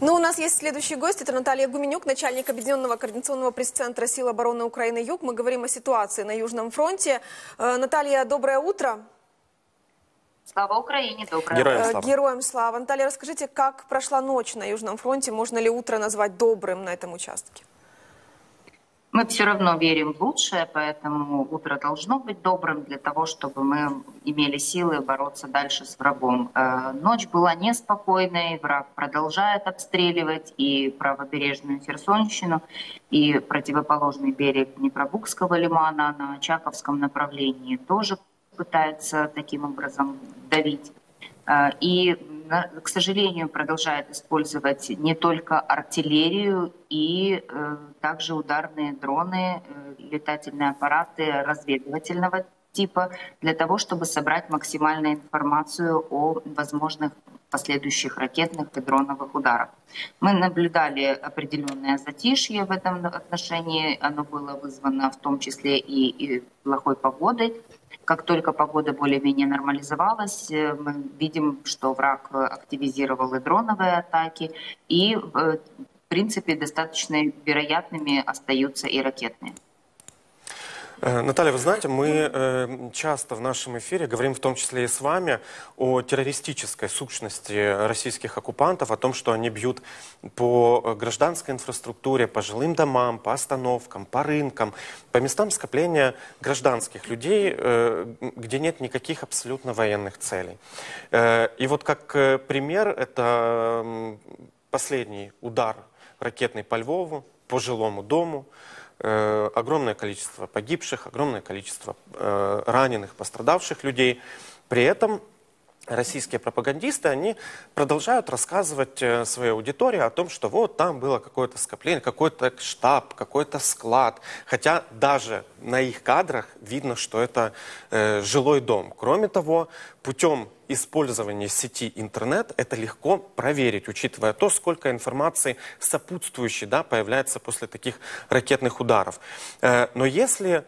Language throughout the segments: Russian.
Ну, у нас есть следующий гость. Это Наталья Гуменюк, начальник Объединенного координационного пресс-центра Сил обороны Украины «Юг». Мы говорим о ситуации на Южном фронте. Наталья, доброе утро. Слава Украине, доброе Героям утро. слава. Героям слава. Наталья, расскажите, как прошла ночь на Южном фронте? Можно ли утро назвать добрым на этом участке? Мы все равно верим в лучшее, поэтому утро должно быть добрым для того, чтобы мы имели силы бороться дальше с врагом. Ночь была неспокойной, враг продолжает обстреливать и правобережную Херсонщину, и противоположный берег Днепробукского лимана на Очаковском направлении тоже пытается таким образом давить. И, к сожалению, продолжает использовать не только артиллерию и также ударные дроны, летательные аппараты разведывательного типа для того, чтобы собрать максимальную информацию о возможных последующих ракетных и дроновых ударах. Мы наблюдали определенное затишье в этом отношении. Оно было вызвано в том числе и плохой погодой. Как только погода более-менее нормализовалась, мы видим, что враг активизировал и дроновые атаки, и, в принципе, достаточно вероятными остаются и ракетные. Наталья, вы знаете, мы часто в нашем эфире говорим, в том числе и с вами, о террористической сущности российских оккупантов, о том, что они бьют по гражданской инфраструктуре, по жилым домам, по остановкам, по рынкам, по местам скопления гражданских людей, где нет никаких абсолютно военных целей. И вот как пример, это последний удар ракетный по Львову, по жилому дому. Огромное количество погибших, огромное количество раненых, пострадавших людей. При этом российские пропагандисты, они продолжают рассказывать своей аудитории о том, что вот там было какое-то скопление, какой-то штаб, какой-то склад. Хотя даже на их кадрах видно, что это жилой дом. Кроме того, путем использования сети интернет это легко проверить, учитывая то, сколько информации сопутствующей, да, появляется после таких ракетных ударов. Но если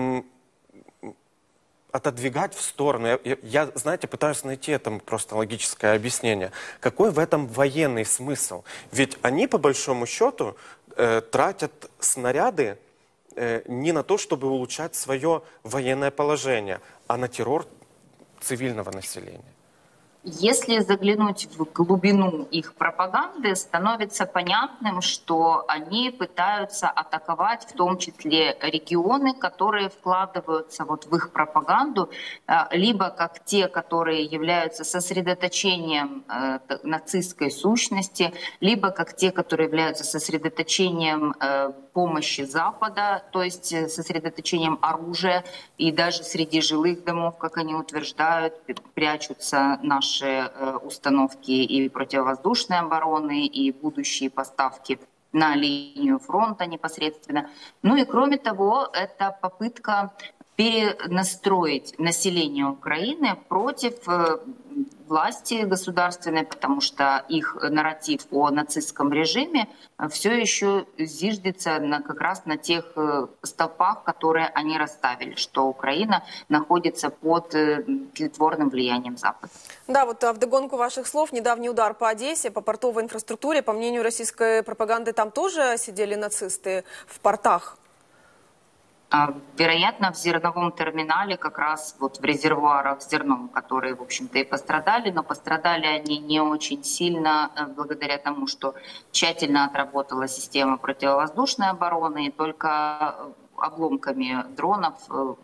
отодвигать в сторону, я, знаете, пытаюсь найти этому просто логическое объяснение. Какой в этом военный смысл? Ведь они, по большому счету, тратят снаряды не на то, чтобы улучшать свое военное положение, а на террор цивильного населения. Если заглянуть в глубину их пропаганды, становится понятным, что они пытаются атаковать в том числе регионы, которые вкладываются вот в их пропаганду, либо как те, которые являются сосредоточением нацистской сущности, либо как те, которые являются сосредоточением помощи Запада, то есть сосредоточением оружия, и даже среди жилых домов, как они утверждают, прячутся наши установки и противовоздушной обороны, и будущие поставки на линию фронта непосредственно. Ну и кроме того, это попытка перенастроить население Украины против власти государственной, потому что их нарратив о нацистском режиме все еще зиждется как раз на тех столпах, которые они расставили, что Украина находится под тлетворным влиянием Запада. Да, вот вдогонку ваших слов, недавний удар по Одессе, по портовой инфраструктуре, по мнению российской пропаганды, там тоже сидели нацисты в портах? Вероятно, в зерновом терминале, как раз вот в резервуарах с зерном, которые, в общем-то, и пострадали, но пострадали они не очень сильно благодаря тому, что тщательно отработала система противовоздушной обороны, и только обломками дронов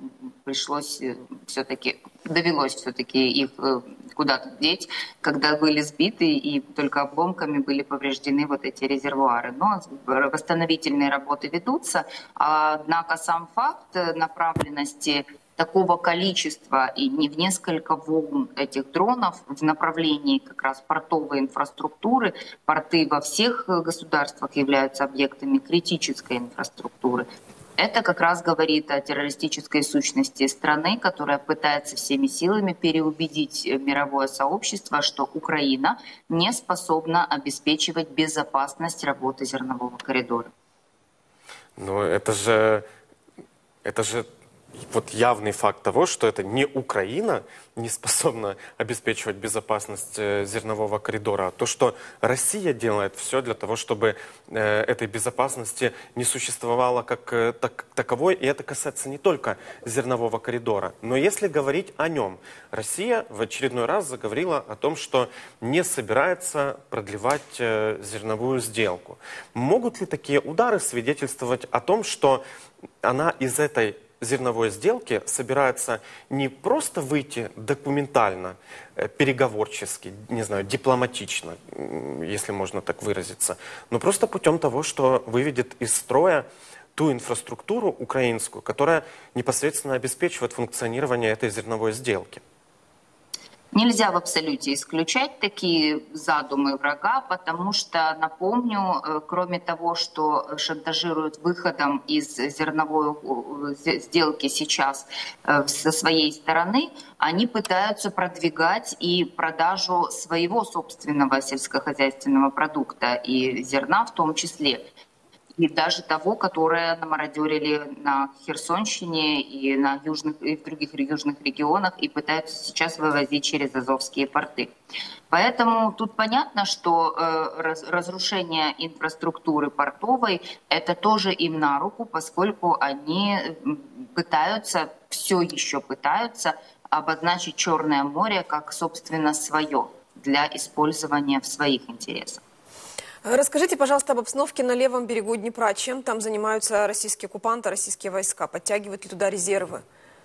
довелось все-таки их куда-то деть, когда были сбиты, и только обломками были повреждены вот эти резервуары. Но восстановительные работы ведутся, однако сам факт направленности такого количества и не в несколько волн этих дронов в направлении как раз портовой инфраструктуры, порты во всех государствах являются объектами критической инфраструктуры. Это как раз говорит о террористической сущности страны, которая пытается всеми силами переубедить мировое сообщество, что Украина не способна обеспечивать безопасность работы зернового коридора. Но это же вот явный факт того, что это не Украина не способна обеспечивать безопасность зернового коридора, а то, что Россия делает все для того, чтобы этой безопасности не существовало как таковой, и это касается не только зернового коридора. Но если говорить о нем, Россия в очередной раз заговорила о том, что не собирается продлевать зерновую сделку. Могут ли такие удары свидетельствовать о том, что она из этой зерновой сделки собирается не просто выйти документально, переговорчески, не знаю, дипломатично, если можно так выразиться, но просто путем того, что выведет из строя ту инфраструктуру украинскую, которая непосредственно обеспечивает функционирование этой зерновой сделки? Нельзя в абсолюте исключать такие задумы врага, потому что, напомню, кроме того, что шантажируют выходом из зерновой сделки сейчас со своей стороны, они пытаются продвигать и продажу своего собственного сельскохозяйственного продукта, и зерна в том числе. И даже того, которое намародерили на Херсонщине и в других южных регионах и пытаются сейчас вывозить через Азовские порты. Поэтому тут понятно, что разрушение инфраструктуры портовой – это тоже им на руку, поскольку они пытаются, все еще пытаются обозначить Черное море как, собственно, свое для использования в своих интересах. Расскажите, пожалуйста, об обстановке на левом берегу Днепра. Чем там занимаются российские оккупанты, российские войска? Подтягивают ли туда резервы?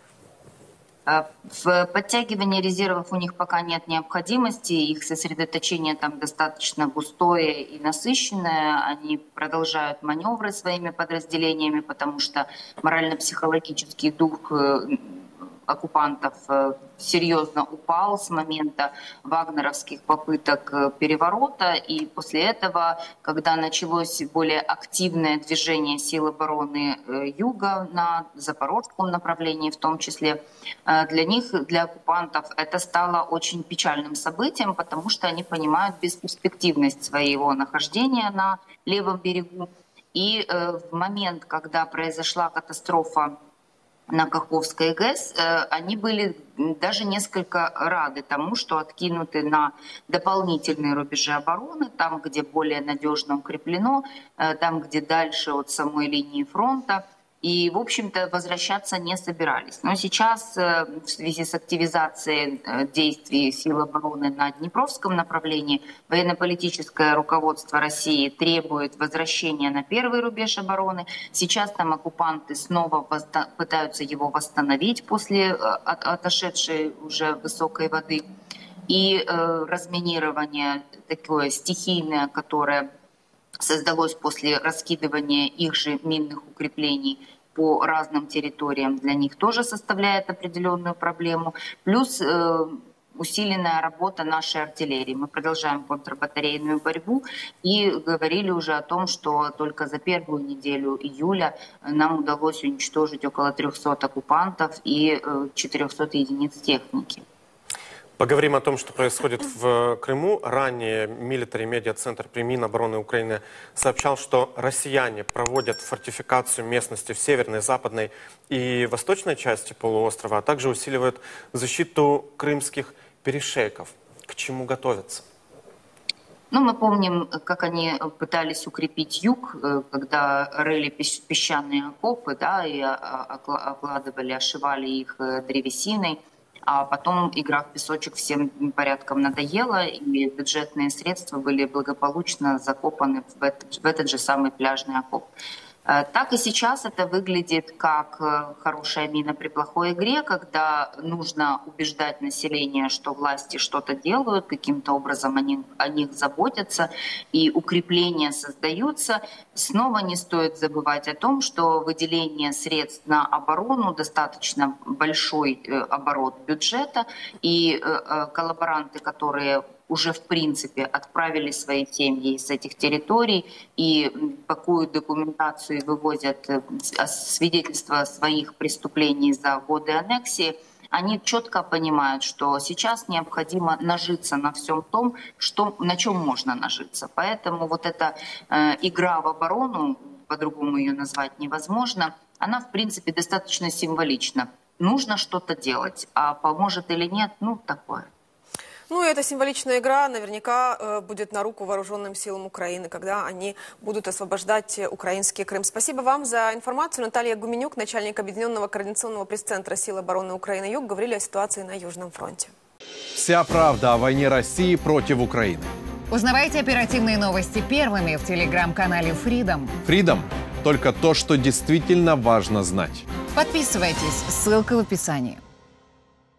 В подтягивании резервов у них пока нет необходимости. Их сосредоточение там достаточно густое и насыщенное. Они продолжают маневры своими подразделениями, потому что морально-психологический дух оккупантов серьезно упал с момента вагнеровских попыток переворота. И после этого, когда началось более активное движение сил обороны Юга на запорожском направлении в том числе, для них, для оккупантов, это стало очень печальным событием, потому что они понимают бесперспективность своего нахождения на левом берегу. И в момент, когда произошла катастрофа на Каховской ГЭС, они были даже несколько рады тому, что откинуты на дополнительные рубежи обороны, там, где более надежно укреплено, там, где дальше от самой линии фронта. И, в общем-то, возвращаться не собирались. Но сейчас в связи с активизацией действий сил обороны на Днепровском направлении военно-политическое руководство России требует возвращения на первый рубеж обороны. Сейчас там оккупанты снова пытаются его восстановить после отошедшей уже высокой воды. И разминирование такое стихийное, которое создалось после раскидывания их же минных укреплений по разным территориям, для них тоже составляет определенную проблему. Плюс усиленная работа нашей артиллерии. Мы продолжаем контрбатарейную борьбу и говорили уже о том, что только за первую неделю июля нам удалось уничтожить около 300 оккупантов и 400 единиц техники. Поговорим о том, что происходит в Крыму. Ранее Military Media Center при Минобороны Украины сообщал, что россияне проводят фортификацию местности в северной, западной и восточной части полуострова, а также усиливают защиту крымских перешейков. К чему готовятся? Ну, мы помним, как они пытались укрепить юг, когда рыли песчаные окопы, да, и окладывали, ошивали их древесиной. А потом игра в песочек всем порядком надоела, и бюджетные средства были благополучно закопаны в этот же самый пляжный окоп. Так и сейчас это выглядит как хорошая мина при плохой игре, когда нужно убеждать население, что власти что-то делают, каким-то образом о них заботятся, и укрепления создаются. Снова не стоит забывать о том, что выделение средств на оборону достаточно большой оборот бюджета, и коллаборанты, которые уже в принципе отправили свои семьи с этих территорий и пакуют документацию и вывозят свидетельства своих преступлений за годы аннексии, они четко понимают, что сейчас необходимо нажиться на всем том, на чем можно нажиться. Поэтому вот эта игра в оборону, по-другому ее назвать невозможно, она, в принципе, достаточно символична. Нужно что-то делать, а поможет или нет, ну, такое. Ну, и эта символичная игра наверняка будет на руку вооруженным силам Украины, когда они будут освобождать украинский Крым. Спасибо вам за информацию. Наталья Гуменюк, начальник Объединенного координационного пресс-центра Сил обороны Украины-Юг, говорили о ситуации на Южном фронте. Вся правда о войне России против Украины. Узнавайте оперативные новости первыми в телеграм-канале Freedom. Freedom – только то, что действительно важно знать. Подписывайтесь, ссылка в описании.